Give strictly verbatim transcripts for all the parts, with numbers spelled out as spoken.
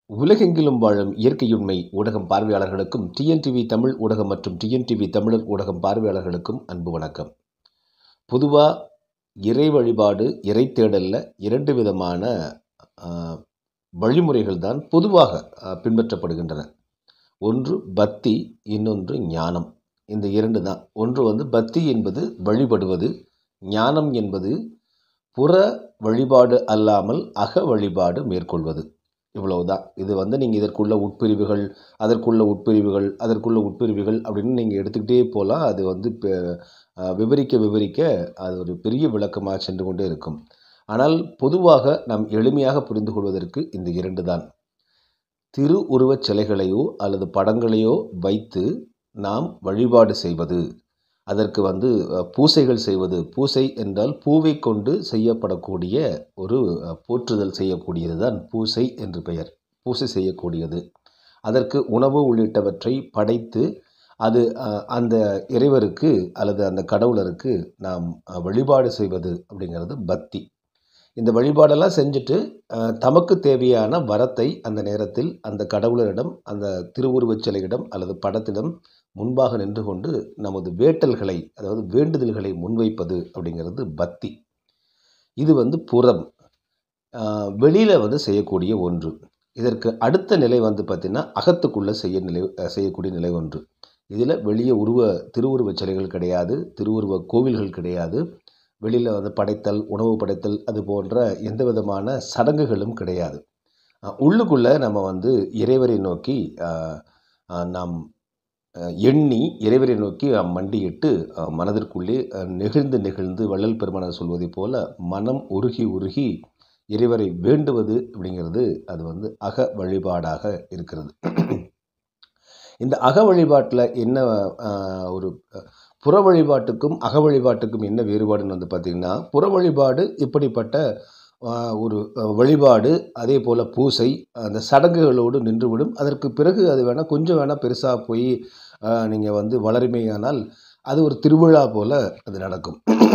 உலகெங்கிலும் வாழும் இயற்கையுண்மை ஊடகம் பார்வையாளர்களுக்கும் டிஎன்டிவி தமிழ் ஊடகம் மற்றும் டிஎன்டிவி தமிழர் ஊடகம் பார்வையாளர்களுக்கும் அன்பு வணக்கம். பொதுவாக இறை வழிபாடு, இறை தேடலில் இரண்டு விதமான ஆஹ், வழிமுறைகள் தான் பொதுவாக ஆஹ், பின்பற்றப்படுகின்றன. ஒன்று பக்தி, இன்னொன்று ஞானம். இந்த இரண்டு தான். ஒன்று வந்து பக்தி என்பது வழிபடுவது, ஞானம் என்பது புற வழிபாடு அல்லாமல் அக வழிபாடு மேற்கொள்வது. இவ்வளவுதான். இது வந்து நீங்கள் இதற்குள்ள உட்பிரிவுகள், அதற்குள்ள உட்பிரிவுகள், அதற்குள்ள உட்பிரிவுகள் அப்படின்னு நீங்கள் எடுத்துக்கிட்டே போகலாம். அது வந்து பெ- அஹ் விவரிக்க விவரிக்க அது ஒரு பெரிய விளக்கமாக சென்று கொண்டே இருக்கும். ஆனால் பொதுவாக நாம் எளிமையாக புரிந்து கொள்வதற்கு இந்த இரண்டு தான். திரு உருவச் சிலைகளையோ அல்லது படங்களையோ வைத்து நாம் வழிபாடு செய்வது, அதற்கு வந்து அஹ், பூசைகள் செய்வது. பூசை என்றால் பூவை கொண்டு செய்யப்படக்கூடிய ஒரு அஹ், போற்றுதல் செய்யக்கூடியது தான் பூசை என்று பெயர். பூசை செய்யக்கூடியது. அதற்கு உணவு உள்ளிட்டவற்றை படைத்து அது அஹ், அந்த இறைவருக்கு அல்லது அந்த கடவுளருக்கு நாம் அஹ், வழிபாடு செய்வது அப்படிங்கிறது பக்தி. இந்த வழிபாடெல்லாம் செஞ்சுட்டு அஹ், தமக்கு தேவையான வரத்தை அந்த நேரத்தில் அந்த கடவுளரிடம், அந்த திருவுருவச் சிலையிடம் அல்லது படத்திடம் முன்பாக நின்று கொண்டு நமது வேட்டல்களை, அதாவது வேண்டுதல்களை முன்வைப்பது அப்படிங்கிறது பக்தி. இது வந்து புறம், அஹ், வெளியில வந்து செய்யக்கூடிய ஒன்று. இதற்கு அடுத்த நிலை வந்து பார்த்திங்கன்னா அகத்துக்குள்ளே செய்ய நிலை அஹ், செய்யக்கூடிய நிலை ஒன்று. இதில் வெளியே உருவ திருவுருவச் சிலைகள் கிடையாது, திருவுருவ கோவில்கள் கிடையாது, வெளியில் வந்து படைத்தல், உணவு படைத்தல் அது போன்ற எந்த விதமான சடங்குகளும் கிடையாது. அஹ் உள்ளுக்குள்ள நம்ம வந்து இறைவரை நோக்கி அஹ், அஹ், நாம் அஹ், எண்ணி இறைவரை நோக்கி நாம் மண்டியிட்டு அஹ், மனதிற்குள்ளே அஹ், நெகிழ்ந்து நெகிழ்ந்து வள்ளல் பெருமானார் சொல்வதைப் போல மனம் உருகி உருகி இறைவரை வேண்டுவது அப்படிங்கிறது அது வந்து அக வழிபாடாக இருக்கிறது. இந்த அக வழிபாட்டில் என்ன அஹ், ஒரு அஹ், புற வழிபாட்டுக்கும் அக வழிபாட்டுக்கும் என்ன வேறுபாடுன்னு வந்து பார்த்திங்கன்னா, புற வழிபாடு இப்படிப்பட்ட அஹ், ஒரு அஹ், வழிபாடு, அதே போல் பூசை, அந்த சடங்குகளோடு நின்றுவிடும். அதற்கு பிறகு அது வேணால் கொஞ்சம் வேணால் பெருசாக போய் நீங்கள் வந்து வளருமேயானால் அது ஒரு திருவிழா போல் அது நடக்கும்.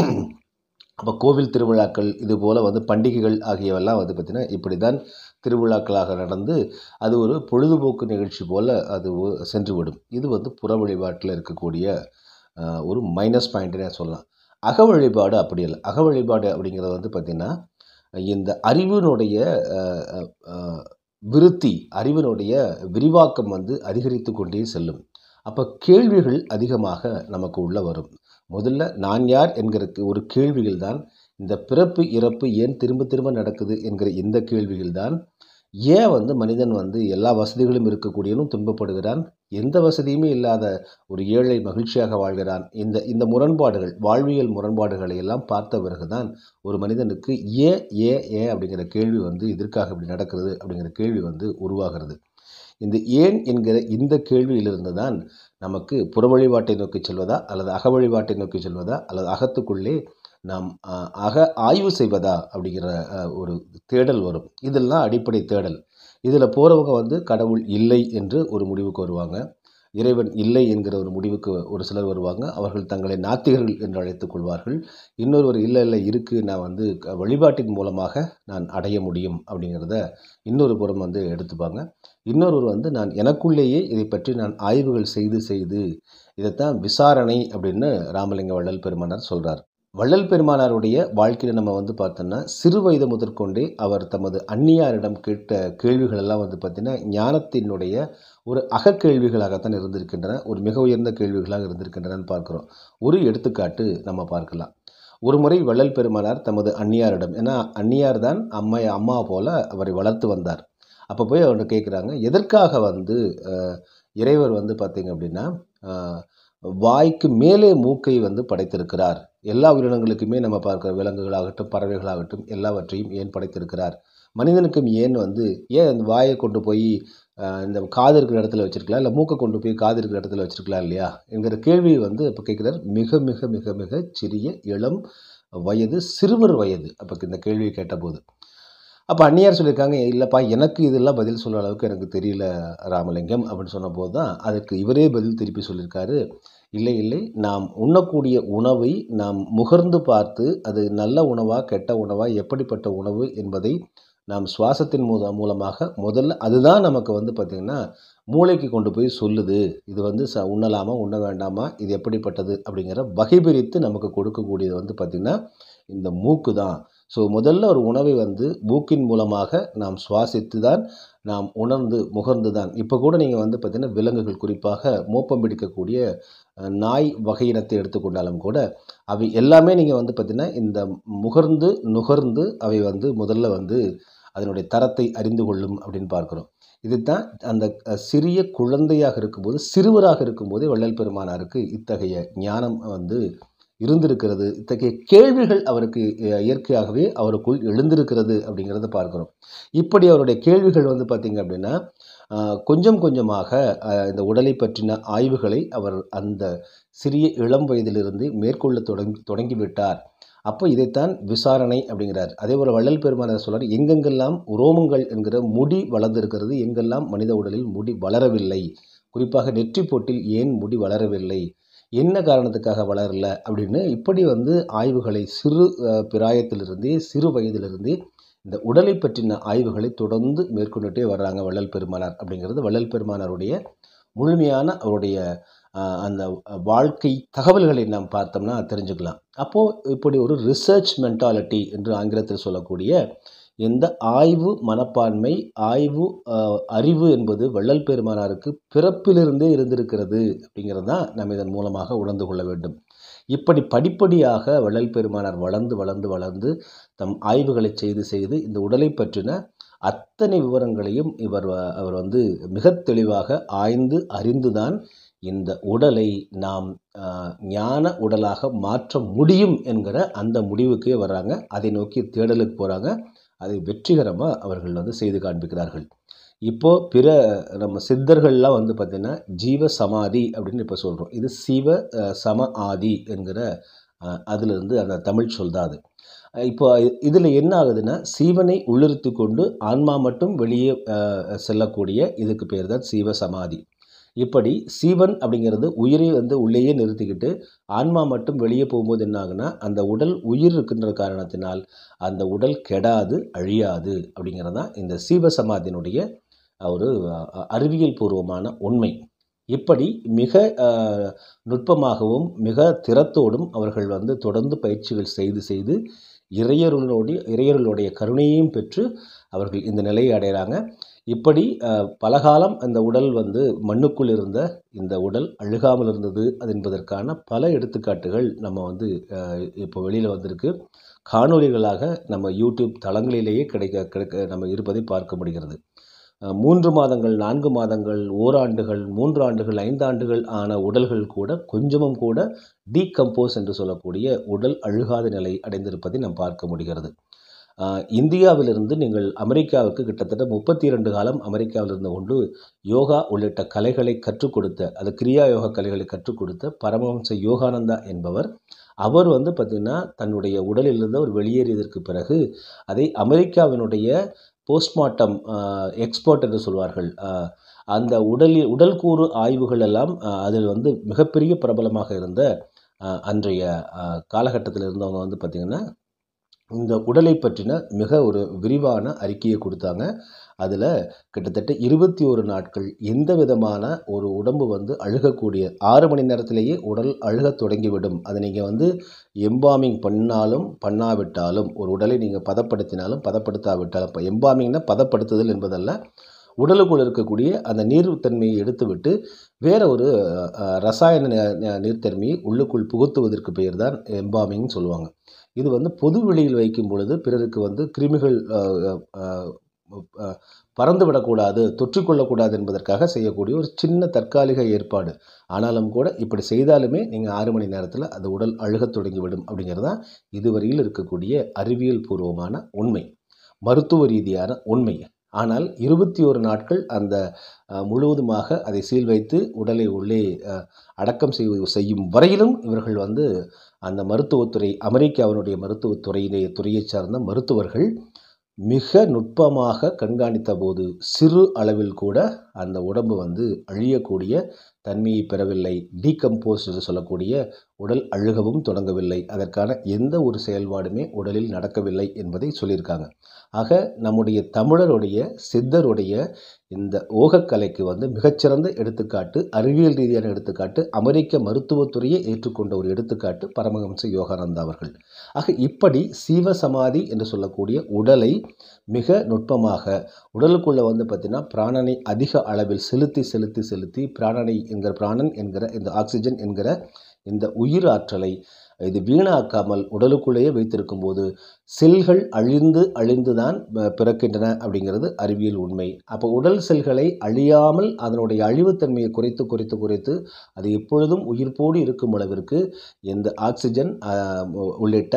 அப்போ கோவில் திருவிழாக்கள், இது போல் வந்து பண்டிகைகள் ஆகியவெல்லாம் வந்து பார்த்திங்கன்னா இப்படி தான் திருவிழாக்களாக நடந்து அது ஒரு பொழுதுபோக்கு நிகழ்ச்சி போல் அது ஒ- சென்றுவிடும். இது வந்து புற வழிபாட்டில் இருக்கக்கூடிய அஹ், ஒரு மைனஸ் பாயிண்ட்னே சொல்லலாம். அக வழிபாடு அப்படி இல்லை. அக வழிபாடு அப்படிங்கிறது வந்து பார்த்திங்கன்னா இந்த அறிவினுடைய அஹ், அஹ், அஹ், விருத்தி, அறிவினுடைய விரிவாக்கம் வந்து அதிகரித்து கொண்டே செல்லும். அப்போ கேள்விகள் அதிகமாக நமக்கு உள்ள வரும். முதல்ல நான் யார் என்கிற ஒரு கேள்விகள் தான், இந்த பிறப்பு இறப்பு ஏன் திரும்ப திரும்ப நடக்குது என்கிற இந்த கேள்விகள் தான், ஏன் வந்து மனிதன் வந்து எல்லா வசதிகளும் இருக்கக்கூடியவனும் துன்பப்படுகிறான், எந்த வசதியுமே இல்லாத ஒரு ஏழை மகிழ்ச்சியாக வாழ்கிறான். இந்த இந்த முரண்பாடுகள், வாழ்வியல் முரண்பாடுகளை எல்லாம் பார்த்த பிறகுதான் ஒரு மனிதனுக்கு ஏன் ஏன் ஏன் அப்படிங்கிற கேள்வி வந்து எதற்காக இப்படி நடக்கிறது அப்படிங்கிற கேள்வி வந்து உருவாகிறது. இந்த ஏன் என்கிற இந்த கேள்வியிலிருந்து தான் நமக்கு புற வழிபாட்டை நோக்கி செல்வதா அல்லது அக வழிபாட்டை நோக்கி செல்வதா அல்லது அகத்துக்குள்ளே நாம் அஹ், அக ஆய்வு செய்வதா அப்படிங்கிற அஹ், ஒரு தேடல் வரும். இதெல்லாம் அடிப்படை தேடல். இதில் போகிறவங்க வந்து கடவுள் இல்லை என்று ஒரு முடிவுக்கு வருவாங்க, இறைவன் இல்லை என்கிற ஒரு முடிவுக்கு ஒரு சிலர் வருவாங்க. அவர்கள் தங்களை நாத்திகர்கள் என்று அழைத்துக் கொள்வார்கள். இன்னொருவர் இல்லை இல்லை இருக்குது, நான் வந்து க- வழிபாட்டின் மூலமாக நான் அடைய முடியும் அப்படிங்கிறத இன்னொரு புறம் வந்து எடுத்துப்பாங்க. இன்னொருவர் வந்து நான் எனக்குள்ளேயே இதை பற்றி நான் ஆய்வுகள் செய்து செய்து இதைத்தான் விசாரணை அப்படின்னு ராமலிங்க வள்ளல் பெருமானார் சொல்றார். வள்ளல் பெருமானாருடைய வாழ்க்கையில் நம்ம வந்து பார்த்தோம்னா சிறு வயது முதற்கொண்டே அவர் தமது அந்நியாரிடம் கேட்ட கேள்விகள் எல்லாம் வந்து பார்த்தீங்கன்னா ஞானத்தினுடைய ஒரு அகக்கேள்விகளாகத்தான் இருந்திருக்கின்றன, ஒரு மிக உயர்ந்த கேள்விகளாக இருந்திருக்கின்றனன்னு பார்க்குறோம். ஒரு எடுத்துக்காட்டு நம்ம பார்க்கலாம். ஒரு முறை வள்ளல் பெருமானார் தமது அந்நியாரிடம், ஏன்னா அந்நியார் தான் அம்மா அம்மா போல அவரை வளர்த்து வந்தார். அப்போ போய் அவர்கிட்ட கேட்குறாங்க, எதற்காக வந்து அஹ், இறைவர் வந்து பார்த்தீங்க அப்படின்னா அஹ், வாய்க்கு மேலே மூக்கை வந்து படைத்திருக்கிறார். எல்லா உயிரினங்களுக்குமே நம்ம பார்க்குற விலங்குகளாகட்டும் பறவைகளாகட்டும் எல்லாவற்றையும் ஏன் படைத்திருக்கிறார், மனிதனுக்கும் ஏன் வந்து ஏன் அந்த வாயை கொண்டு போய் அஹ், இந்த காது இருக்கிற இடத்துல வச்சிருக்கலாம், இல்லை மூக்கை கொண்டு போய் காது இருக்கிற இடத்துல வச்சிருக்கலாம் இல்லையா என்கிற கேள்வி வந்து இப்போ கேட்குறார். மிக மிக மிக மிக சிறிய இளம் வயது, சிறுவர் வயது அப்போ இந்த கேள்வியை கேட்டபோது. அப்போ அந்நியார் சொல்லியிருக்காங்க, இல்லைப்பா எனக்கு இதெல்லாம் பதில் சொல்கிற அளவுக்கு எனக்கு தெரியல ராமலிங்கம் அப்படின்னு சொன்னபோது தான் அதுக்கு இவரே பதில் திருப்பி சொல்லியிருக்காரு. இல்லை இல்லை, நாம் உண்ணக்கூடிய உணவை நாம் முகர்ந்து பார்த்து அது நல்ல உணவா கெட்ட உணவா எப்படிப்பட்ட உணவு என்பதை நாம் சுவாசத்தின் மூல மூலமாக முதல்ல அதுதான் நமக்கு வந்து பார்த்திங்கன்னா மூளைக்கு கொண்டு போய் சொல்லுது. இது வந்து ச உண்ணலாமா உண்ண வேண்டாமா, இது எப்படிப்பட்டது அப்படிங்கிற வகை பிரித்து நமக்கு கொடுக்கக்கூடியது வந்து பார்த்திங்கன்னா இந்த மூக்கு தான். ஸோ முதல்ல ஒரு உணவை வந்து மூக்கின் மூலமாக நாம் சுவாசித்து தான் நாம் உணர்ந்து முகர்ந்து தான். இப்போ கூட நீங்கள் வந்து பார்த்திங்கன்னா விலங்குகள், குறிப்பாக மோப்பம் பிடிக்கக்கூடிய நாய் வகையினத்தை எடுத்துக்கொண்டாலும் கூட அவை எல்லாமே நீங்கள் வந்து பார்த்திங்கன்னா இந்த முகர்ந்து நுகர்ந்து அவை வந்து முதல்ல வந்து அதனுடைய தரத்தை அறிந்து கொள்ளும் அப்படின்னு பார்க்குறோம். இது தான் அந்த சிறிய குழந்தையாக இருக்கும்போது, சிறுவராக இருக்கும்போதே வள்ளல் பெருமானாருக்கு இத்தகைய ஞானம் வந்து இருந்திருக்கிறது. இத்தகைய கேள்விகள் அவருக்கு இயற்கையாகவே அவருக்குள் எழுந்திருக்கிறது அப்படிங்கிறத பார்க்குறோம். இப்படி அவருடைய கேள்விகள் வந்து பார்த்திங்க அப்படின்னா கொஞ்சம் கொஞ்சமாக இந்த உடலை பற்றின ஆய்வுகளை அவர் அந்த சிறிய இளம் வயதிலிருந்து மேற்கொள்ள தொடங்கி தொடங்கிவிட்டார். அப்போ இதைத்தான் விசாரணை அப்படிங்கிறார். அதே போல் வள்ளல் பெருமானார் சொல்றார், எங்கெங்கெல்லாம் உரோமங்கள் என்கிற முடி வளர்ந்திருக்கிறது, எங்கெல்லாம் மனித உடலில் முடி வளரவில்லை, குறிப்பாக நெற்றி போட்டில் ஏன் முடி வளரவில்லை, என்ன காரணத்துக்காக வளரல அப்படின்னு இப்படி வந்து ஆய்வுகளை சிறு பிராயத்திலிருந்தே சிறு வயதிலிருந்தே இந்த உடலை பற்றின ஆய்வுகளை தொடர்ந்து மேற்கொண்டுட்டே வர்றாங்க வள்ளல் பெருமானார். அப்படிங்கிறது வள்ளல் பெருமானாருடைய முழுமையான அவருடைய அந்த வாழ்க்கை தகவல்களை நாம் பார்த்தோம்னா தெரிஞ்சுக்கலாம். அப்போது இப்படி ஒரு ரிசர்ச் மென்டாலிட்டி என்று ஆங்கிலத்தில் சொல்லக்கூடிய எந்த ஆய்வு மனப்பான்மை, ஆய்வு அறிவு என்பது வள்ளல் பெருமானாருக்கு பிறப்பிலிருந்தே இருந்திருக்கிறது அப்படிங்கிறது தான் நம்ம இதன் மூலமாக உணர்ந்து கொள்ள வேண்டும். இப்படி படிப்படியாக வள்ளல் பெருமானார் வளர்ந்து வளர்ந்து வளர்ந்து தம் ஆய்வுகளை செய்து செய்து இந்த உடலை பற்றின அத்தனை விவரங்களையும் இவர் அவர் வந்து மிக தெளிவாக ஆய்ந்து அறிந்துதான் இந்த உடலை நாம் ஞான உடலாக மாற்ற முடியும் என்கிற அந்த முடிவுக்கே வர்றாங்க. அதை நோக்கி தேடலுக்கு போகிறாங்க. அதை வெற்றிகரமாக அவர்கள் வந்து செய்து காண்பிக்கிறார்கள். இப்போது பிற நம்ம சித்தர்கள்லாம் வந்து பார்த்திங்கன்னா ஜீவ சமாதி அப்படின்னு இப்போ சொல்கிறோம். இது சிவ சம ஆதி என்கிற அதிலிருந்து அந்த தமிழ் சொல் தான் அது. இப்போ இதில் என்ன ஆகுதுன்னா, சீவனை உள்ளிருத்தி கொண்டு ஆன்மா மட்டும் வெளியே செல்லக்கூடிய இதுக்கு பேர் தான் சீவ சமாதி. இப்படி சீவன் அப்படிங்கிறது உயிரை வந்து உள்ளேயே நிறுத்திக்கிட்டு ஆன்மா மட்டும் வெளியே போகும்போது என்ன ஆகுனா, அந்த உடல் உயிர் இருக்கின்ற காரணத்தினால் அந்த உடல் கெடாது, அழியாது அப்படிங்கிறது தான் இந்த சீவசமாதியினுடைய ஒரு அறிவியல் பூர்வமான உண்மை. இப்படி மிக நுட்பமாகவும் மிக திறத்தோடும் அவர்கள் வந்து தொடர்ந்து பயிற்சிகள் செய்து செய்து இறையருளோடைய இறையருளுடைய கருணையையும் பெற்று அவர்கள் இந்த நிலையை அடைகிறாங்க. இப்படி பலகாலம் அந்த உடல் வந்து மண்ணுக்குள் இருந்த இந்த உடல் அழுகாமல் இருந்தது அது என்பதற்கான பல எடுத்துக்காட்டுகள் நம்ம வந்து இப்போ வெளியில் வந்திருக்கு. காணொலிகளாக நம்ம யூடியூப் தளங்களிலேயே கிடைக்க கிடைக்க நம்ம இருப்பதை பார்க்க முடிகிறது. மூன்று மாதங்கள், நான்கு மாதங்கள், ஓராண்டுகள், மூன்று ஆண்டுகள், ஐந்து ஆண்டுகள் ஆன உடல்கள் கூட கொஞ்சமும் கூட டீகம்போஸ் என்று சொல்லக்கூடிய உடல் அழுகாத நிலை அடைந்திருப்பதை நாம் பார்க்க முடிகிறது. இந்தியாவிலிருந்து நீங்கள் அமெரிக்காவுக்கு கிட்டத்தட்ட முப்பத்தி இரண்டு காலம் அமெரிக்காவில் இருந்து கொண்டு யோகா உள்ளிட்ட கலைகளை கற்றுக் கொடுத்த, அது கிரியா யோகா கலைகளை கற்றுக் கொடுத்த பரமஹம்ச யோகானந்தா என்பவர், அவர் வந்து பார்த்திங்கன்னா தன்னுடைய உடலிலிருந்து அவர் வெளியேறியதற்கு பிறகு அதை அமெரிக்காவினுடைய போஸ்ட்மார்ட்டம் எக்ஸ்பர்ட் என்று சொல்வார்கள், அந்த உடலில் உடல் கூறு ஆய்வுகள் எல்லாம் அதில் வந்து மிகப்பெரிய பிரபலமாக இருந்த அன்றைய காலகட்டத்தில் இருந்தவங்க வந்து பார்த்திங்கன்னா இந்த உடலை பற்றின மிக ஒரு விரிவான அறிக்கையை கொடுத்தாங்க. அதில் கிட்டத்தட்ட இருபத்தி ஒரு நாட்கள் எந்த விதமான ஒரு உடம்பு வந்து அழுகக்கூடிய ஆறு மணி நேரத்திலேயே உடல் அழுக தொடங்கிவிடும். அதை நீங்கள் வந்து எம்பாமிங் பண்ணாலும் பண்ணாவிட்டாலும், ஒரு உடலை நீங்கள் பதப்படுத்தினாலும் பதப்படுத்தாவிட்டாலும், இப்போ எம்பாமிங்னா பதப்படுத்துதல் என்பதல்ல, உடலுக்குள் இருக்கக்கூடிய அந்த நீர்த்தன்மையை எடுத்துவிட்டு வேற ஒரு ரசாயன நீர்த்தன்மையை உள்ளுக்குள் புகுத்துவதற்கு பெயர் தான் எம்பாமிங்னு சொல்லுவாங்க. இது வந்து பொது வெளியில் வைக்கும் பொழுது பிறருக்கு வந்து கிருமிகள் பறந்து விடக்கூடாது, தொற்றிக்கொள்ளக்கூடாது என்பதற்காக செய்யக்கூடிய ஒரு சின்ன தற்காலிக ஏற்பாடு. ஆனாலும் கூட இப்படி செய்தாலுமே நீங்கள் ஆறு மணி நேரத்தில் அது உடல் அழுகத் தொடங்கிவிடும் அப்படிங்கிறது தான் இதுவரையில் இருக்கக்கூடிய அறிவியல் பூர்வமான உண்மை, மருத்துவ ரீதியான உண்மை. ஆனால் இருபத்தி ஒரு நாட்கள் அந்த முழுவதுமாக அதை சீல் வைத்து உடலை உள்ளே அடக்கம் செய்வது செய்யும் வரையிலும் இவர்கள் வந்து அந்த மருத்துவத்துறை, அமெரிக்காவினுடைய மருத்துவத்துறையிலே துறையை சார்ந்த மருத்துவர்கள் மிக நுட்பமாக கண்காணித்த போது சிறு அளவில் கூட அந்த உடம்பு வந்து அழியக்கூடிய தன்மையை பெறவில்லை, டீகம்போஸ் என்று சொல்லக்கூடிய உடல் அழுகவும் தொடங்கவில்லை, அதற்கான எந்த ஒரு செயல்பாடுமே உடலில் நடக்கவில்லை என்பதை சொல்லியிருக்காங்க. ஆக நம்முடைய தமிழருடைய சித்தருடைய இந்த ஓகக்கலைக்கு வந்து மிகச்சிறந்த எடுத்துக்காட்டு, அறிவியல் ரீதியான எடுத்துக்காட்டு, அமெரிக்க மருத்துவத்துறையை ஏற்றுக்கொண்ட ஒரு எடுத்துக்காட்டு பரமஹம்ச யோகானந்தா அவர்கள். ஆக இப்படி சீவசமாதி என்று சொல்லக்கூடிய உடலை மிக நுட்பமாக உடலுக்குள்ளே வந்து பார்த்திங்கன்னா பிராணனை அதிக அளவில் செலுத்தி செலுத்தி செலுத்தி பிராணனை என்கிற பிராணன் என்கிற இந்த ஆக்சிஜன் என்கிற இந்த உயிர் ஆற்றலை இது வீணாக்காமல் உடலுக்குள்ளேயே வைத்திருக்கும் போது செல்கள் அழிந்து அழிந்து தான் பிறக்கின்றன அப்படிங்கிறது அறிவியல் உண்மை. அப்போ உடல் செல்களை அழியாமல் அதனுடைய அழிவுத்தன்மையை குறைத்து குறைத்து குறைத்து அது எப்பொழுதும் உயிர்ப்போடு இருக்கும் அளவிற்கு இந்த ஆக்சிஜன் உள்ளிட்ட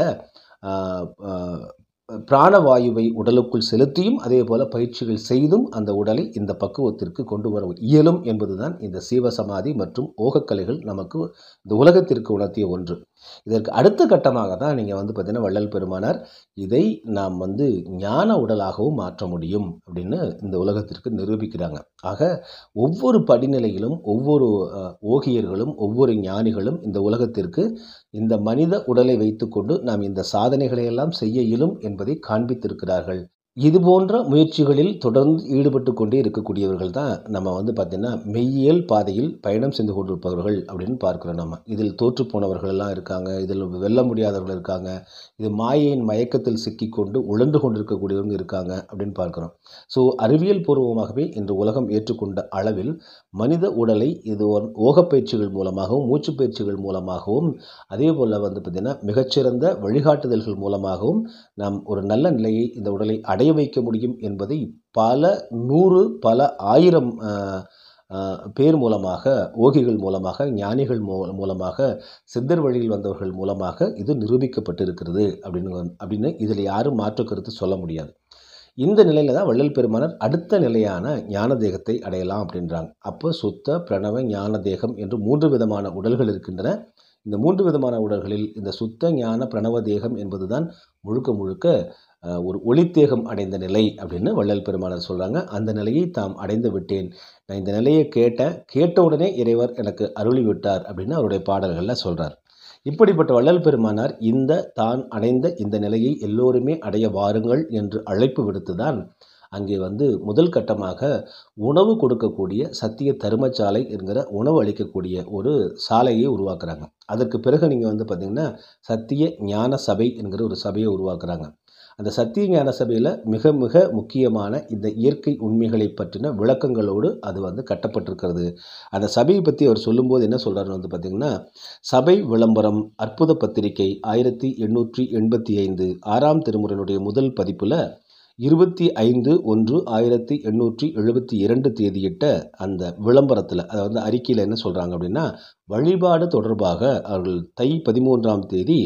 பிராணவாயுவை உடலுக்குள் செலுத்தியும் அதே போல பயிற்சிகள் செய்தும் அந்த உடலை இந்த பக்குவத்திற்கு கொண்டு வர இயலும் என்பதுதான் இந்த சீவசமாதி மற்றும் ஓகக்கலைகள் நமக்கு இந்த உலகத்திற்கு உணர்த்திய ஒன்று. இதற்கு அடுத்த கட்டமாக தான் நீங்கள் வந்து பார்த்தீங்கன்னா வள்ளல் பெருமானார் இதை நாம் வந்து ஞான உடலாகவும் மாற்ற முடியும் அப்படின்னு இந்த உலகத்திற்கு நிரூபிக்கிறாங்க. ஆக ஒவ்வொரு படிநிலையிலும் ஒவ்வொரு ஓகியர்களும் ஒவ்வொரு ஞானிகளும் இந்த உலகத்திற்கு இந்த மனித உடலை வைத்துக்கொண்டு நாம் இந்த சாதனைகளை எல்லாம் செய்ய இயலும் என்பதை காண்பித்திருக்கிறார்கள். இது போன்ற முயற்சிகளில் தொடர்ந்து ஈடுபட்டு கொண்டே இருக்கக்கூடியவர்கள் தான் நம்ம வந்து பார்த்திங்கன்னா மெய்யியல் பாதையில் பயணம் செய்து கொண்டிருப்பவர்கள் அப்படின்னு பார்க்குறோம். நம்ம இதில் தோற்று போனவர்கள் எல்லாம் இருக்காங்க, இதில் வெல்ல முடியாதவர்கள் இருக்காங்க, இது மாயையின் மயக்கத்தில் சிக்கிக்கொண்டு உழன்று கொண்டிருக்கக்கூடியவங்க இருக்காங்க அப்படின்னு பார்க்குறோம். ஸோ அறிவியல் பூர்வமாகவே இன்று உலகம் ஏற்றுக்கொண்ட அளவில் மனித உடலை இது ஓகப்பயிற்சிகள் மூலமாகவும் மூச்சு பயிற்சிகள் மூலமாகவும் அதே போல் வந்து பார்த்திங்கன்னா மிகச்சிறந்த வழிகாட்டுதல்கள் மூலமாகவும் நாம் ஒரு நல்ல நிலையை இந்த உடலை அடைய வைக்க முடியும் என்பதை பல நூறு பல ஆயிரம் பேர் மூலமாக ஓகிகள் மூலமாக ஞானிகள் மூலமாக சித்தர் வழியில் வந்தவர்கள் மூலமாக இது நிரூபிக்கப்பட்டிருக்கிறது அப்படின்னு அப்படின்னு இதில் யாரும் மாற்று கருத்து சொல்ல முடியாது. இந்த நிலையில் தான் வள்ளல் பெருமானார் அடுத்த நிலையான ஞான தேகத்தை அடையலாம் அப்படின்றாங்க. அப்போ சுத்த பிரணவ ஞான தேகம் என்று மூன்று விதமான உடல்கள் இருக்கின்றன. இந்த மூன்று விதமான உடல்களில் இந்த சுத்த ஞான பிரணவ தேகம் என்பது தான் முழுக்க முழுக்க ஒரு ஒளித்தேகம் அடைந்த நிலை அப்படின்னு வள்ளல் பெருமானார் சொல்கிறாங்க. அந்த நிலையை தாம் அடைந்து விட்டேன், நான் இந்த நிலையை கேட்டேன், கேட்ட உடனே இறைவர் எனக்கு அருளி விட்டார் அப்படின்னு அவருடைய பாடல்களில் சொல்கிறார். இப்படிப்பட்ட வள்ளல் பெருமானார் இந்த தான் அடைந்த இந்த நிலையை எல்லோருமே அடைய வாருங்கள் என்று அழைப்பு விடுத்து தான் அங்கே வந்து முதல் கட்டமாக உணவு கொடுக்கக்கூடிய சத்திய தருமசாலை என்கிற உணவு அளிக்கக்கூடிய ஒரு சாலையை உருவாக்குறாங்க. அதற்கு பிறகு நீங்கள் வந்து பார்த்திங்கன்னா சத்திய ஞான சபை என்கிற ஒரு சபையை உருவாக்குறாங்க. அந்த சத்திய ஞான சபையில் மிக மிக முக்கியமான இந்த இயற்கை உண்மைகளை பற்றின விளக்கங்களோடு அது வந்து கட்டப்பட்டிருக்கிறது. அந்த சபையை பற்றி அவர் சொல்லும்போது என்ன சொல்கிறாருன்னு வந்து பார்த்திங்கன்னா, சபை விளம்பரம் அற்புத பத்திரிகை ஆயிரத்தி எண்ணூற்றி எண்பத்தி ஐந்து ஆறாம் திருமுறையினுடைய முதல் பதிப்பில் இருபத்தி ஐந்து ஒன்று ஆயிரத்தி எண்ணூற்றி எழுபத்தி இரண்டு தேதியிட்ட அந்த விளம்பரத்தில் அதாவது அறிக்கையில் என்ன சொல்கிறாங்க அப்படின்னா, வழிபாடு தொடர்பாக அவர்கள் தை பதிமூன்றாம் தேதி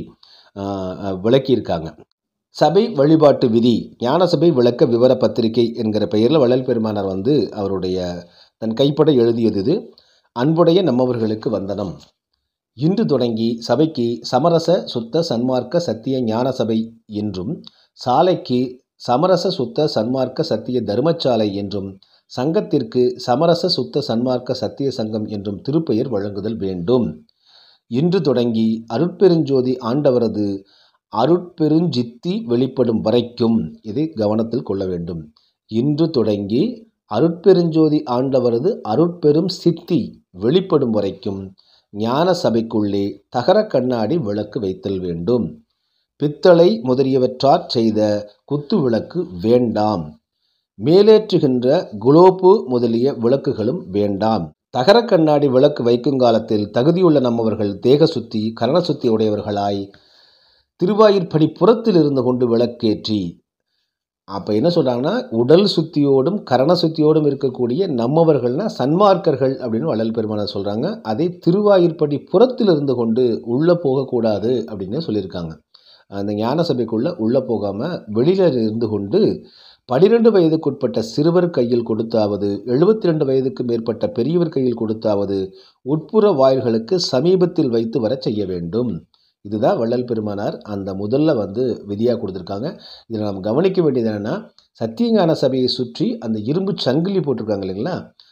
விளக்கியிருக்காங்க. சபை வழிபாட்டு விதி ஞான சபை விளக்க விவர பத்திரிகை என்கிற பெயரில் வள்ளல் பெருமானார் வந்து அவருடைய தன் கைப்பட எழுதியது இது. அன்புடைய நம்மவர்களுக்கு வந்தனம். இன்று தொடங்கி சபைக்கு சமரச சுத்த சன்மார்க்க சத்திய ஞான சபை என்றும், சாலைக்கு சமரச சுத்த சன்மார்க்க சத்திய தர்மசாலை என்றும், சங்கத்திற்கு சமரச சுத்த சன்மார்க்க சத்திய சங்கம் என்றும் திருப்பெயர் வழங்குதல் வேண்டும். இன்று தொடங்கி அருட்பெருஞ்சோதி ஆண்டவரது அருட்பெருஞ்சித்தி வெளிப்படும் வரைக்கும் இதை கவனத்தில் கொள்ள வேண்டும். இன்று தொடங்கி அருட்பெருஞ்சோதி ஆண்டவரது அருட்பெரும் சித்தி வெளிப்படும் வரைக்கும் ஞான சபைக்குள்ளே தகர கண்ணாடி விளக்கு வைத்தல் வேண்டும். பித்தளை முதலியவற்றாற் செய்த குத்து விளக்கு வேண்டாம். மேலேற்றுகின்ற குளோப்பு முதலிய விளக்குகளும் வேண்டாம். தகர கண்ணாடி விளக்கு வைக்கும் காலத்தில் தகுதியுள்ள நம்மவர்கள் தேக சுத்தி கரண சுத்தி உடையவர்களாய் திருவாயிற்படி புறத்தில் இருந்து கொண்டு விளக்கேற்றி, அப்போ என்ன சொல்கிறாங்கன்னா, உடல் சுத்தியோடும் கரண சுத்தியோடும் இருக்கக்கூடிய நம்மவர்கள்னா சன்மார்க்கர்கள் அப்படின்னு வள்ளல் பெருமானார் சொல்கிறாங்க. அதை திருவாயிற்படி புறத்தில் இருந்து கொண்டு உள்ளே போகக்கூடாது அப்படின்னு சொல்லியிருக்காங்க. அந்த ஞான சபைக்குள்ளே உள்ளே போகாமல் வெளியில் இருந்து கொண்டு பனிரெண்டு வயதுக்குட்பட்ட சிறுவர் கையில் கொடுத்தாவது எழுபத்தி ரெண்டு வயதுக்கு மேற்பட்ட பெரியவர் கையில் கொடுத்தாவது உட்புற வாயில்களுக்கு சமீபத்தில் வைத்து வர செய்ய வேண்டும். இதுதான் வள்ளல் பெருமானார் அந்த முதல்ல வந்து விதியாக கொடுத்துருக்காங்க. இதில் நாம் கவனிக்க வேண்டியது என்னென்னா, சத்தியஞான சபையை சுற்றி அந்த இரும்பு சங்கிலி போட்டிருக்காங்க இல்லைங்களா,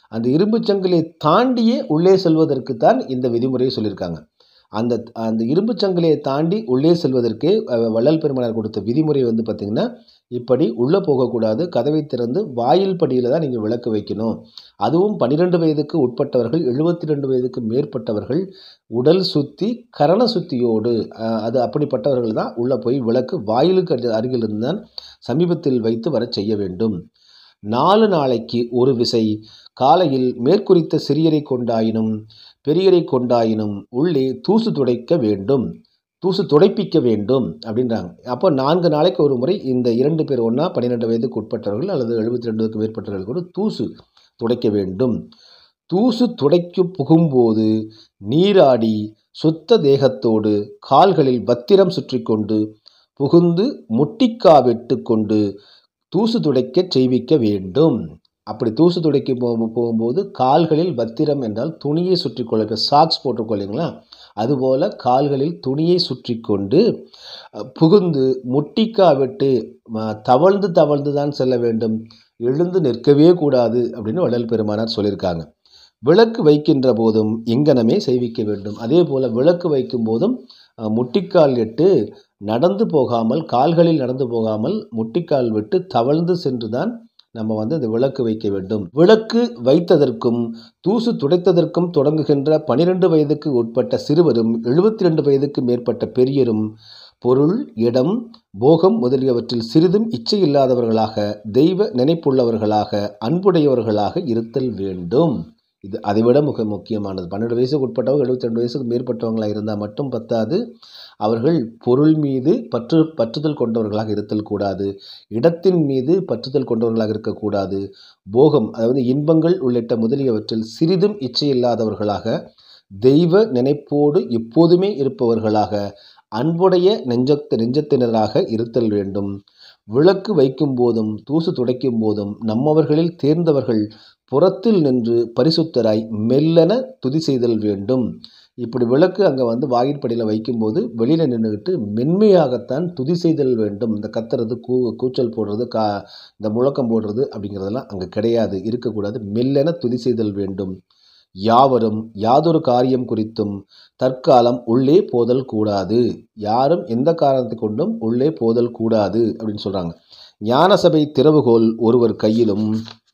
அந்த இரும்பு சங்கிலியை தாண்டியே உள்ளே செல்வதற்கு தான் இந்த விதிமுறையை சொல்லியிருக்காங்க. அந்த அந்த இரும்பு சங்கிலியை தாண்டி உள்ளே செல்வதற்கே வள்ளல் பெருமானார் கொடுத்த விதிமுறை வந்து பார்த்திங்கன்னா, இப்படி உள்ளே போகக்கூடாது, கதவை திறந்து வாயில் படியில் தான் நீங்கள் விளக்கு வைக்கணும். அதுவும் பன்னிரெண்டு வயதுக்கு உட்பட்டவர்கள், எழுபத்தி ரெண்டு வயதுக்கு மேற்பட்டவர்கள், உடல் சுத்தி கரண சுத்தியோடு அது அப்படிப்பட்டவர்கள் தான் உள்ளே போய் விளக்கு வாயிலுக்கு அருகில் இருந்தால் சமீபத்தில் வைத்து வர செய்ய வேண்டும். நாலு நாளைக்கு ஒரு விசை காலையில் மேற்குறித்த சிறியரை கொண்டாயினும் பெரியரை கொண்டாயினும் உள்ளே தூசு துடைக்க வேண்டும், தூசு துடைப்பிக்க வேண்டும் அப்படின்றாங்க. அப்போ நான்கு நாளைக்கு ஒரு முறை இந்த இரண்டு பேர் ஒன்றா பன்னிரெண்டு வயதுக்கு உட்பட்டவர்கள் அல்லது எழுபத்தி ரெண்டுக்கு மேற்பட்டவர்கள் கூட தூசு துடைக்க வேண்டும். தூசு துடைக்கு புகும்போது நீராடி சுத்த தேகத்தோடு கால்களில் பத்திரம் சுற்றி கொண்டு புகுந்து முட்டிக்கா வெட்டு கொண்டு தூசு துடைக்க செய்விக்க வேண்டும். அப்படி தூசு துடைக்க போ போகும்போது கால்களில் பத்திரம் என்றால் துணியை சுற்றி கொள்ள, இப்போ சாக்ஸ் போட்டுக்கொள்ளிங்களா, அதுபோல் கால்களில் துணியை சுற்றி கொண்டு புகுந்து முட்டிக்கா வெட்டு தவழ்ந்து தவழ்ந்து தான் செல்ல வேண்டும், எழுந்து நிற்கவே கூடாது அப்படின்னு வள்ளல் பெருமானார் சொல்லியிருக்காங்க. விளக்கு வைக்கின்ற போதும் இங்கனமே செய்விக்க வேண்டும். அதே போல் விளக்கு வைக்கும் போதும் முட்டிக்கால் எட்டு நடந்து போகாமல், கால்களில் நடந்து போகாமல் முட்டிக்கால் விட்டு தவழ்ந்து சென்று தான் நம்ம வந்து இந்த விளக்கு வைக்க வேண்டும். விளக்கு வைத்ததற்கும் தூசு துடைத்ததற்கும் தொடங்குகின்ற பனிரெண்டு வயதுக்கு உட்பட்ட சிறுவரும் எழுபத்தி ரெண்டு வயதுக்கு மேற்பட்ட பெரியரும் பொருள், இடம், போகம் முதலியவற்றில் சிறிதும் இச்சை இல்லாதவர்களாக, தெய்வ நினைப்புள்ளவர்களாக, அன்புடையவர்களாக இருத்தல் வேண்டும். இது அதைவிட மிக முக்கியமானது. பன்னெண்டு வயசுக்கு உட்பட்டவங்க எழுபத்தி ரெண்டு வயசுக்கு மேற்பட்டவங்களாக இருந்தால் மட்டும் பத்தாது, அவர்கள் பொருள் மீது பற்று பற்றுதல் கொண்டவர்களாக இருத்தல் கூடாது, இடத்தின் மீது பற்றுதல் கொண்டவர்களாக இருக்கக்கூடாது, போகம் அதாவது இன்பங்கள் உள்ளிட்ட முதலியவற்றில் சிறிதும் இச்சை இல்லாதவர்களாக, தெய்வ நினைப்போடு எப்போதுமே இருப்பவர்களாக, அன்புடைய நெஞ்சத்து நெஞ்சத்தினராக இருத்தல் வேண்டும். விளக்கு வைக்கும் போதும் தூசு துடைக்கும் போதும் நம்மவர்களில் தேர்ந்தவர்கள் புறத்தில் நின்று பரிசுத்தராய் மெல்லென துதி செய்தல் வேண்டும். இப்படி விளக்கு அங்கே வந்து வாயிற்படியில் வைக்கும்போது வெளியில் நின்றுக்கிட்டு மென்மையாகத்தான் துதி செய்தல் வேண்டும். இந்த கத்துறது, கூ கூச்சல் போடுறது, கா இந்த முழக்கம் போடுறது அப்படிங்கிறதெல்லாம் அங்கே கிடையாது, இருக்கக்கூடாது. மெல்லென துதி செய்தல் வேண்டும். யாவரும் யாதொரு காரியம் குறித்தும் தற்காலம் உள்ளே போதல் கூடாது. யாரும் எந்த காரணத்தை கொண்டும் உள்ளே போதல் கூடாது அப்படின்னு சொல்கிறாங்க. ஞானசபை திறவுகோல் ஒருவர் கையிலும்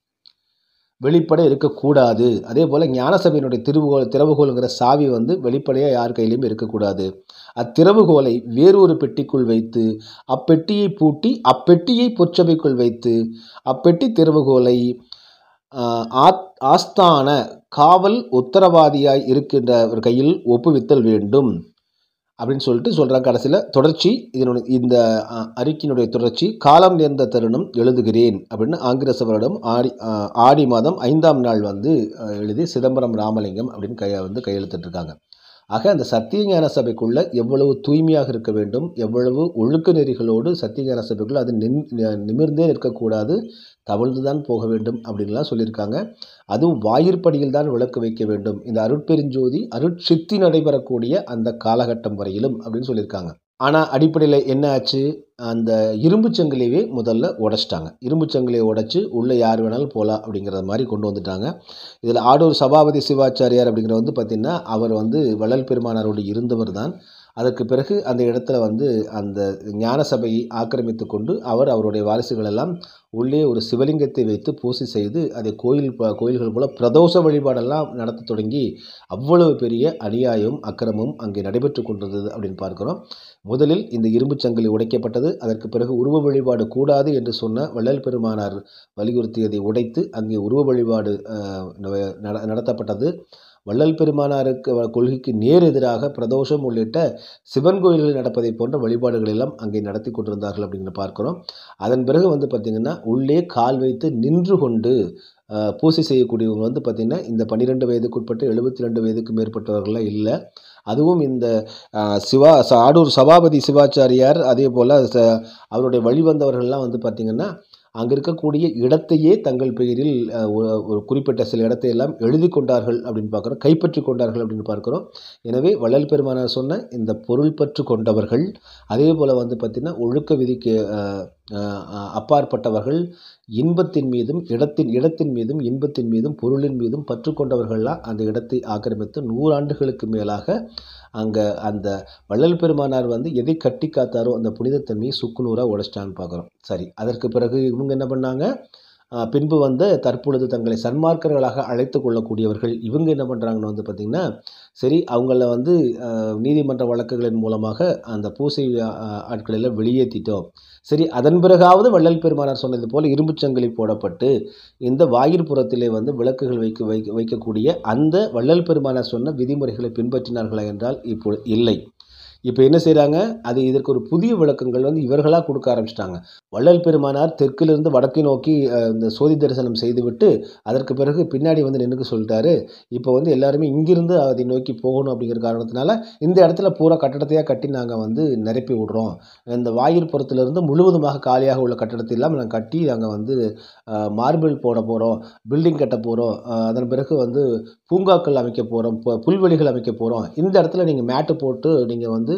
வெளிப்பட இருக்கக்கூடாது. அதே போல் ஞானசபையினுடைய திருவுகோல் திறவுகோலுங்கிற சாவி வந்து வெளிப்படையாக யார் கையிலையும் இருக்கக்கூடாது. அத்திறவுகோலை வேறொரு பெட்டிக்குள் வைத்து அப்பெட்டியை பூட்டி அப்பெட்டியை பொற்சபைக்குள் வைத்து அப்பெட்டி திறவுகோலை ஆஸ்தான காவல் உத்தரவாதியாய் இருக்கின்ற ஒரு கையில் ஒப்புவித்தல் வேண்டும் அப்படின்னு சொல்லிட்டு சொல்கிறாங்க. கடைசியில் தொடர்ச்சி இதனுடைய இந்த அறிக்கையினுடைய தொடர்ச்சி காலம் நேர்ந்த தருணம் எழுதுகிறேன் அப்படின்னு ஆங்கிரச வருடம் ஆடி ஆடி மாதம் ஐந்தாம் நாள் வந்து எழுதி சிதம்பரம் ராமலிங்கம் அப்படின்னு கையை வந்து கையெழுத்திட்டிருக்காங்க. ஆக அந்த சத்தியஞான சபைக்குள்ளே எவ்வளவு தூய்மையாக இருக்க வேண்டும், எவ்வளவு ஒழுக்க நெறிகளோடு சத்தியஞான சபைக்குள்ளே அது நின் நிமிர்ந்தே இருக்கக்கூடாது, தவழ்ந்து தான் போக வேண்டும் அப்படின்லாம் சொல்லியிருக்காங்க. அதுவும் வாயிற்படியில் தான் விளக்கு வைக்க வேண்டும். இந்த அருட்பெருஞ்சோதி அருட்சித்தி நடைபெறக்கூடிய அந்த காலகட்டம் வரையிலும் அப்படின்னு சொல்லியிருக்காங்க. ஆனால் அடிப்படையில் என்ன ஆச்சு, அந்த இரும்பு சங்கிலியவே முதல்ல உடைச்சிட்டாங்க. இரும்பு சங்கிலியை உடைச்சி உள்ளே யார் வேணாலும் போகலாம் அப்படிங்கிற மாதிரி கொண்டு வந்துட்டாங்க. இதில் ஆடூர் சபாபதி சிவாச்சாரியார் அப்படிங்கிற வந்து பார்த்திங்கன்னா அவர் வந்து வள்ளல் பெருமானாரோடு இருந்தவர் தான். அதற்கு பிறகு அந்த இடத்துல வந்து அந்த ஞான சபையை ஆக்கிரமித்து கொண்டு அவர் அவருடைய வாரிசுகள் எல்லாம் உள்ளே ஒரு சிவலிங்கத்தை வைத்து பூசை செய்து அதை கோயில் கோயில்கள் போல பிரதோஷ வழிபாடெல்லாம் நடத்த தொடங்கி அவ்வளவு பெரிய அநியாயம் அக்கிரமும் அங்கே நடைபெற்று கொண்டிருந்தது அப்படின்னு பார்க்கிறோம். முதலில் இந்த இரும்பு சங்கிலி உடைக்கப்பட்டது. அதற்கு பிறகு உருவ வழிபாடு கூடாது என்று சொன்ன வள்ளல் பெருமானார் வலியுறுத்தியதை உடைத்து அங்கே உருவ வழிபாடு நடத்தப்பட்டது. வள்ளல் பெருமானாருக்கு கொள்கைக்கு நேர் எதிராக பிரதோஷம் உள்ளிட்ட சிவன் கோயில்கள் நடப்பதை போன்ற வழிபாடுகள் எல்லாம் அங்கே நடத்தி கொண்டிருந்தார்கள் அப்படின்னு பார்க்கிறோம். அதன் பிறகு வந்து பார்த்திங்கன்னா உள்ளே கால் வைத்து நின்று கொண்டு பூசை செய்யக்கூடியவங்க வந்து பார்த்திங்கன்னா இந்த பன்னிரெண்டு வயதுக்குட்பட்டு எழுபத்தி ரெண்டு வயதுக்கு மேற்பட்டவர்கள்லாம் இல்லை. அதுவும் இந்த சிவா ஆடூர் சபாபதி சிவாச்சாரியார் அதே போல் அவருடைய வழிவந்தவர்கள்லாம் வந்து பார்த்திங்கன்னா அங்கே இருக்கக்கூடிய இடத்தையே தங்கள் பெயரில் ஒரு குறிப்பிட்ட சில இடத்தையெல்லாம் எழுதி கொண்டார்கள் அப்படின்னு பார்க்குறோம், கைப்பற்றி கொண்டார்கள் அப்படின்னு பார்க்குறோம். எனவே வள்ளல் பெருமானார் சொன்ன இந்த பொருள் பற்று கொண்டவர்கள், அதே போல் வந்து பார்த்திங்கன்னா ஒழுக்க விதிக்கு அப்பாற்பட்டவர்கள், இன்பத்தின் மீதும் இடத்தின் இடத்தின் மீதும் இன்பத்தின் மீதும் பொருளின் மீதும் பற்று கொண்டவர்கள்லாம் அந்த இடத்தை ஆக்கிரமித்து நூறாண்டுகளுக்கு மேலாக அங்கே அந்த வள்ளல் பெருமானார் வந்து எதை கட்டி காத்தாரோ அந்த புனிதத்தன்மையை சுக்குநூறாக உடைச்சிட்டான்னு பார்க்குறோம். சரி, அதற்கு பிறகு இவங்க என்ன பண்ணாங்க? பின்பு வந்து தற்பொழுது தங்களை சன்மார்க்கர்களாக அழைத்து கொள்ளக்கூடியவர்கள் இவங்க என்ன பண்ணுறாங்கன்னு வந்து பார்த்திங்கன்னா, சரி அவங்கள வந்து நீதிமன்ற வழக்குகளின் மூலமாக அந்த பூசை ஆட்களெல்லாம் வெளியேற்றிட்டோம். சரி, அதன் பிறகாவது வள்ளல் பெருமானார் சொன்னது போல் இரும்புச்சங்கிலி போடப்பட்டு இந்த வாயிற்புறத்திலே வந்து விளக்குகள் வைக்க வைக்க வைக்கக்கூடிய அந்த வள்ளல் பெருமானார் சொன்ன விதிமுறைகளை பின்பற்றினார்களா என்றால் இப்போ இல்லை. இப்போ என்ன செய்கிறாங்க? அது இதற்கு ஒரு புதிய விளக்கங்கள் வந்து இவர்களாக கொடுக்க ஆரம்பிச்சிட்டாங்க. வள்ளல் பெருமானார் தெற்கிலிருந்து வடக்கை நோக்கி இந்த சோதி தரிசனம் செய்துவிட்டு அதற்கு பிறகு பின்னாடி வந்து நின்றுக்க சொல்லிட்டாரு. இப்போ வந்து எல்லாருமே இங்கிருந்து அதை நோக்கி போகணும் அப்படிங்கிற காரணத்தினால இந்த இடத்துல பூரா கட்டடத்தையாக கட்டி நாங்கள் வந்து நிரப்பி விடுறோம். இந்த வாயிற்புறத்திலிருந்து முழுவதுமாக காலியாக உள்ள கட்டடத்தை எல்லாம் நாங்கள் கட்டி நாங்கள் வந்து மார்பிள் போட போகிறோம், பில்டிங் கட்ட போகிறோம், அதன் பிறகு வந்து பூங்காக்கள் அமைக்க போகிறோம், புல்வெளிகள் அமைக்க போகிறோம். இந்த இடத்துல நீங்கள் மேட்டு போட்டு நீங்கள் வந்து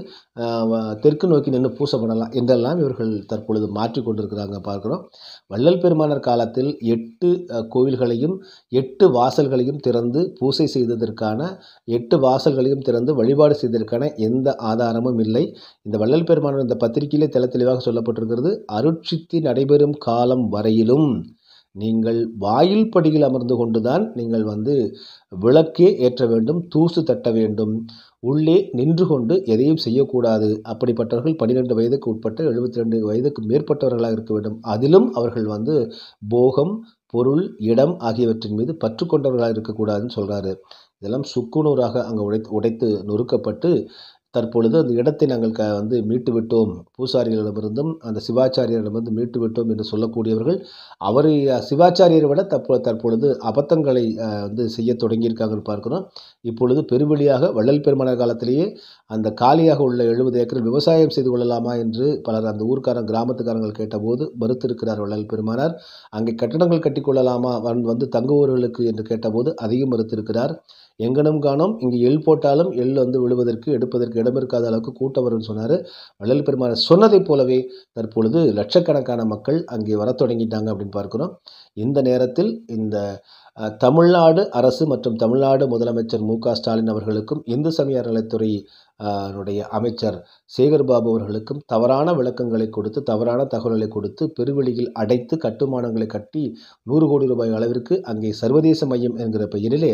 தெற்கு நோக்கி நின்று பூசை பண்ணலாம் என்றெல்லாம் இவர்கள் தற்பொழுது மாற்றி கொண்டிருக்கிறாங்க பார்க்குறோம். வள்ளல் பெருமானார் காலத்தில் எட்டு கோவில்களையும் எட்டு வாசல்களையும் திறந்து பூசை செய்ததற்கான எட்டு வாசல்களையும் திறந்து வழிபாடு செய்ததற்கான எந்த ஆதாரமும் இல்லை. இந்த வள்ளல் பெருமானார் இந்த பத்திரிகையிலே தெளி தெளிவாக சொல்லப்பட்டிருக்கிறது. அருட்சித்தி நடைபெறும் காலம் வரையிலும் நீங்கள் வாயில் படியில் அமர்ந்து கொண்டுதான் நீங்கள் வந்து விளக்கே ஏற்ற வேண்டும், தூசு தட்ட வேண்டும், உள்ளே நின்று கொண்டு எதையும் செய்யக்கூடாது. அப்படிப்பட்டவர்கள் பன்னிரெண்டு வயதுக்கு உட்பட்ட எழுபத்தி ரெண்டு வயதுக்கு மேற்பட்டவர்களாக இருக்க வேண்டும். அதிலும் அவர்கள் வந்து போகம், பொருள், இடம் ஆகியவற்றின் மீது பற்று கொண்டவர்களாக இருக்கக்கூடாதுன்னு சொல்கிறாரு. இதெல்லாம் சுக்குநூறாக அங்கே உடை உடைத்து நொறுக்கப்பட்டு தற்பொழுது அந்த இடத்தை நாங்கள் க வந்து மீட்டு விட்டோம், பூசாரிகளிடமிருந்தும் அந்த சிவாச்சாரியரிடமிருந்து மீட்டு விட்டோம் என்று சொல்லக்கூடியவர்கள் அவரை சிவாச்சாரியரை விட தற்பொ தற்பொழுது அபத்தங்களை வந்து செய்ய தொடங்கியிருக்காங்கன்னு பார்க்குறோம். இப்பொழுது பெருவெளியாக வள்ளல் பெருமானார் காலத்திலேயே அந்த காலியாக உள்ள எழுபது ஏக்கர் விவசாயம் செய்து கொள்ளலாமா என்று பலர் அந்த ஊர்க்காரங்க கிராமத்துக்காரங்கள் கேட்டபோது மறுத்திருக்கிறார் வள்ளல் பெருமானார். அங்கே கட்டடங்கள் கட்டிக்கொள்ளலாமா வந்து தங்குவோர்களுக்கு என்று கேட்டபோது அதையும் மறுத்திருக்கிறார். எங்கனும் காணோம், இங்கே எள் போட்டாலும் எள் வந்து விழுவதற்கு எடுப்பதற்கு இடம் இருக்காத அளவுக்கு கூட்டம் வரும்னு சொன்னார். வள்ளல் பெருமானார் சொன்னதைப் போலவே தற்பொழுது லட்சக்கணக்கான மக்கள் அங்கே வர தொடங்கிட்டாங்க அப்படின்னு பார்க்குறோம். இந்த நேரத்தில் இந்த தமிழ்நாடு அரசு மற்றும் தமிழ்நாடு முதலமைச்சர் மு க ஸ்டாலின் அவர்களுக்கும் இந்து சமய அறநிலைத்துறை னுடைய அமைச்சர் சேகர்பாபு அவர்களுக்கும் தவறான விளக்கங்களை கொடுத்து தவறான தகவல்களை கொடுத்து பெருவெளியில் அடைத்து கட்டுமானங்களை கட்டி நூறு கோடி ரூபாய் அளவிற்கு அங்கே சர்வதேச மையம் என்கிற பெயரிலே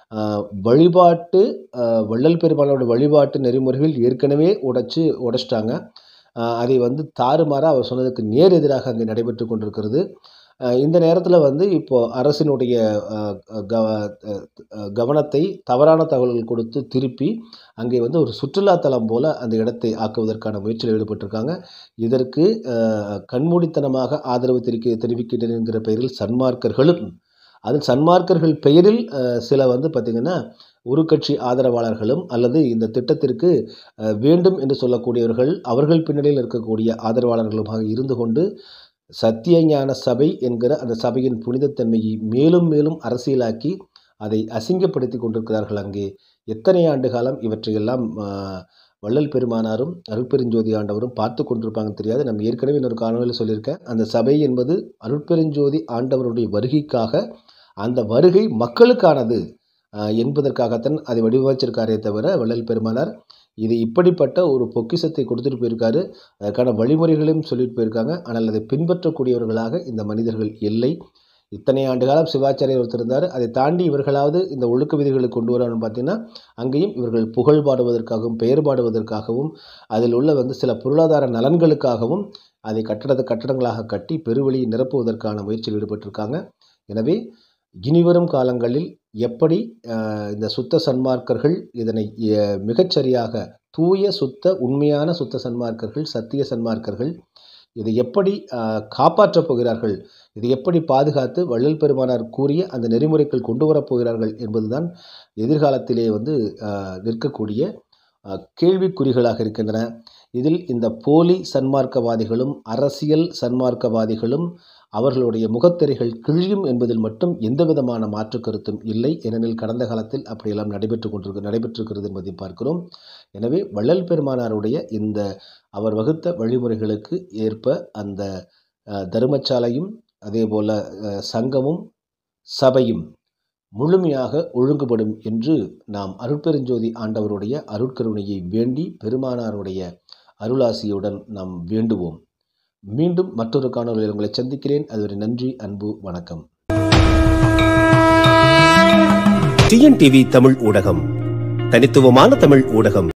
வழிபாட்டு வள்ளல் பெருமானோட வழிபாட்டு நெறிமுறைகள் ஏற்கனவே உடைச்சு உடைச்சிட்டாங்க. அதை வந்து தாறுமாறாக அவர் சொன்னதுக்கு நேர் எதிராக அங்கே நடைபெற்று கொண்டிருக்கிறது. இந்த நேரத்தில் வந்து இப்போது அரசினுடைய கவ கவனத்தை தவறான தகவல்கள் கொடுத்து திருப்பி அங்கே வந்து ஒரு சுற்றுலாத்தலம் போல் அந்த இடத்தை ஆக்குவதற்கான முயற்சியில் ஈடுபட்டிருக்காங்க. இதற்கு கண்மூடித்தனமாக ஆதரவு தெரிவிக்க தெரிவிக்கின்றனர் என்கிற பெயரில் சன்மார்க்கர்களும் அதில் சன்மார்க்கர்கள் பெயரில் சில வந்து பார்த்திங்கன்னா ஒரு கட்சி ஆதரவாளர்களும் அல்லது இந்த திட்டத்திற்கு வேண்டும் என்று சொல்லக்கூடியவர்கள் அவர்கள் பின்னணியில் இருக்கக்கூடிய ஆதரவாளர்களுமாக இருந்து கொண்டு சத்தியஞான சபை என்கிற அந்த சபையின் புனிதத்தன்மையை மேலும் மேலும் அரசியலாக்கி அதை அசிங்கப்படுத்தி கொண்டிருக்கிறார்கள். அங்கே எத்தனை ஆண்டு காலம் இவற்றையெல்லாம் வள்ளல் பெருமானாரும் அருட்பெருஞ்சோதி ஆண்டவரும் பார்த்து கொண்டிருப்பாங்கன்னு தெரியாது. நம்ம ஏற்கனவே இன்னொரு காணொலியில் சொல்லியிருக்கேன். அந்த சபை என்பது அருட்பெருஞ்சோதி ஆண்டவருடைய வருகைக்காக, அந்த வருகை மக்களுக்கானது என்பதற்காகத்தான் அதை வடிவமைச்சிருக்காரே தவிர வள்ளல் பெருமானார் இது இப்படிப்பட்ட ஒரு பொக்கிஷத்தை கொடுத்துட்டு போயிருக்காரு. அதற்கான வழிமுறைகளையும் சொல்லிட்டு போயிருக்காங்க. ஆனால் அதை பின்பற்றக்கூடியவர்களாக இந்த மனிதர்கள் இல்லை. இத்தனை ஆண்டு காலம் சிவாச்சாரியர் ஒருத்தர் இருந்தார். அதை தாண்டி இவர்களாவது இந்த ஒழுக்க விதிகளை கொண்டு வரணும்னு பார்த்தீங்கன்னா அங்கேயும் இவர்கள் புகழ் பாடுவதற்காகவும் பெயர் பாடுவதற்காகவும் அதில் உள்ள வந்து சில பொருளாதார நலன்களுக்காகவும் அதை கட்டடத்தை கட்டடங்களாக கட்டி பெருவெளியை நிரப்புவதற்கான முயற்சியில் ஈடுபட்டிருக்காங்க. எனவே இனிவரும் காலங்களில் எப்படி இந்த சுத்த சன்மார்க்கர்கள் இதனை மிகச்சரியாக தூய சுத்த உண்மையான சுத்த சன்மார்க்கர்கள் சத்திய சன்மார்க்கர்கள் இதை எப்படி காப்பாற்றப் போகிறார்கள், இதை எப்படி பாதுகாத்து வள்ளல் பெருமானார் கூறிய அந்த நெறிமுறைகள் கொண்டு வரப்போகிறார்கள் என்பதுதான் எதிர்காலத்திலே வந்து நிற்கக்கூடிய கேள்விக்குறிகளாக இருக்கின்றன. இதில் இந்த போலி சன்மார்க்கவாதிகளும் அரசியல் சன்மார்க்கவாதிகளும் அவர்களுடைய முகத்திரைகள் கிழியும் என்பதில் மட்டும் எந்த விதமான மாற்று கருத்தும் இல்லை. ஏனெனில் கடந்த காலத்தில் அப்படியெல்லாம் நடைபெற்று கொண்டிருக்க நடைபெற்றிருக்கிறது என்பதை பார்க்கிறோம். எனவே வள்ளல் பெருமானாருடைய இந்த அவர் வகுத்த வழிமுறைகளுக்கு ஏற்ப அந்த தர்மசாலையும் அதே போல் சங்கமும் சபையும் முழுமையாக ஒழுங்குபடும் என்று நாம் அருட்பெருஞ்சோதி ஆண்டவருடைய அருட்கருணையை வேண்டி பெருமானாருடைய அருளாசியுடன் நாம் வேண்டுவோம். மீண்டும் மற்றொரு காணொலியில் உங்களை சந்திக்கிறேன். அதுவரை நன்றி, அன்பு, வணக்கம். டிஎன்டிவி தமிழ் ஊடகம், தனித்துவமான தமிழ் ஊடகம்.